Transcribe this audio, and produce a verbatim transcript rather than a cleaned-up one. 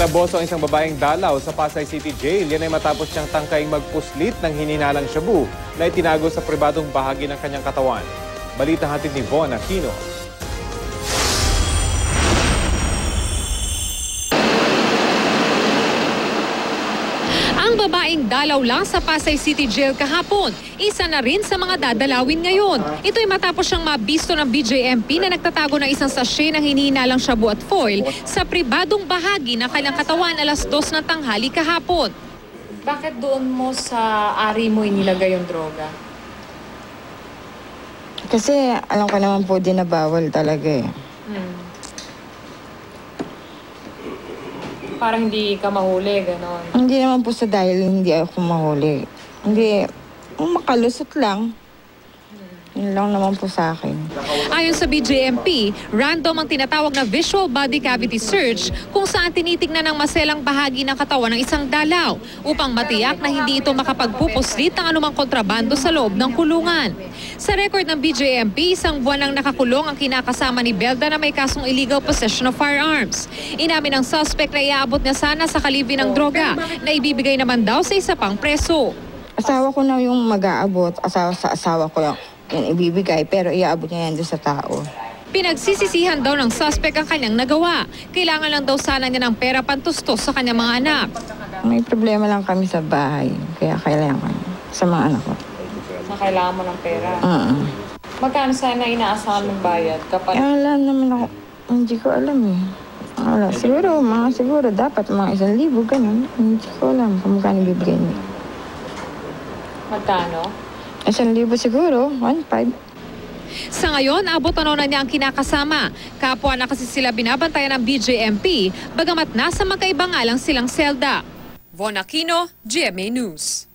Nalaboso ang isang babaeng dalaw sa Pasay City Jail. Yan ay matapos siyang tangkay magpuslit ng hininalang shabu na itinago sa pribadong bahagi ng kanyang katawan. Balita hatid ni Von Aquino. Ang babaeng dalaw lang sa Pasay City Jail kahapon, isa na rin sa mga dadalawin ngayon. Ito'y matapos siyang mabisto ng B J M P na nagtatago ng isang sachet ng hinihinalang shabu at foil sa pribadong bahagi ng kanyang katawan alas dos ng tanghali kahapon. Bakit doon mo sa ari mo inilagay yung droga? Kasi alam ko naman po din na bawal talaga eh. Hmm. Parang hindi ka mahuli, gano'n. Hindi naman po sa dahil hindi ako mahuli. Hindi, makalusot lang. Yun lang naman po sa akin. Ayon sa B J M P, random ang tinatawag na visual body cavity search kung saan tinitignan ng maselang bahagi ng katawan ng isang dalaw upang matiyak na hindi ito makapagpupuslit ng anumang kontrabando sa loob ng kulungan. Sa record ng B J M P, isang buwan nang nakakulong ang kinakasama ni Belda na may kasong illegal possession of firearms. Inamin ng suspect na iaabot niya sana sa kalibi ng droga na ibibigay naman daw sa isa pang preso. Asawa ko na yung mag-aabot, asawa sa asawa ko lang yan ibibigay, pero iaabot niya yan doon sa tao. Pinagsisisihan daw ng suspect ang kanyang nagawa. Kailangan lang daw sana niya ng pera pantustos sa kanyang mga anak. May problema lang kami sa bahay, kaya kailangan sa mga anak ko. Na kailangan mo ng pera. Uh-uh. Magkano sana inaasahan mong bayad kapag... Eh, alam naman ako, hindi ko alam eh. Wala, siguro, mga siguro, dapat mga isang libo, ganun. Hindi ko alam kung magkano bibigay niya. Magkano? Isang libo siguro, one five. Sa ngayon, abot ano na niya ang kinakasama. Kapwa na kasi sila binabantayan ng B J M P, bagamat nasa magkaiba nga lang silang selda. Von Aquino, G M A News.